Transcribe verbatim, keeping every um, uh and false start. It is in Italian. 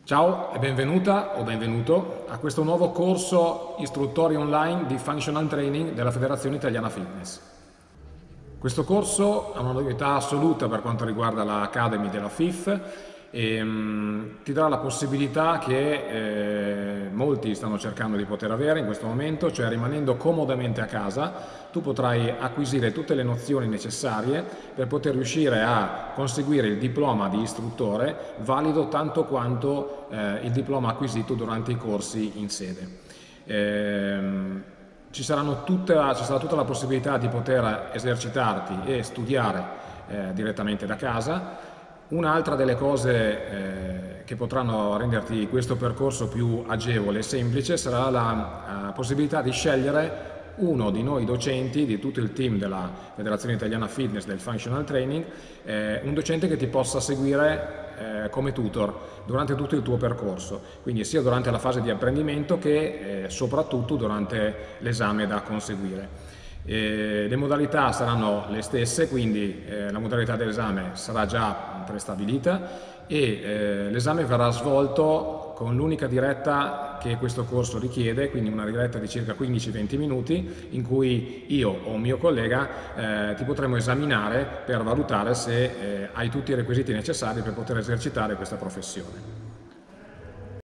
Ciao e benvenuta o benvenuto a questo nuovo corso istruttorio online di Functional Training della Federazione Italiana Fitness. Questo corso ha una novità assoluta per quanto riguarda l'Academy della F I F e um, ti darà la possibilità che eh, molti stanno cercando di poter avere in questo momento, cioè rimanendo comodamente a casa, tu potrai acquisire tutte le nozioni necessarie per poter riuscire a conseguire il diploma di istruttore valido tanto quanto eh, il diploma acquisito durante i corsi in sede. Ehm, Ci, saranno tutta, ci sarà tutta la possibilità di poter esercitarti e studiare eh, direttamente da casa. Un'altra delle cose eh, che potranno renderti questo percorso più agevole e semplice sarà la uh, possibilità di scegliere uno di noi docenti, di tutto il team della Federazione Italiana Fitness del Functional Training, eh, un docente che ti possa seguire eh, come tutor durante tutto il tuo percorso, quindi sia durante la fase di apprendimento che eh, soprattutto durante l'esame da conseguire. E le modalità saranno le stesse, quindi eh, la modalità dell'esame sarà già prestabilita e eh, l'esame verrà svolto con l'unica diretta che questo corso richiede, quindi una diretta di circa quindici venti minuti in cui io o un mio collega eh, ti potremo esaminare per valutare se eh, hai tutti i requisiti necessari per poter esercitare questa professione.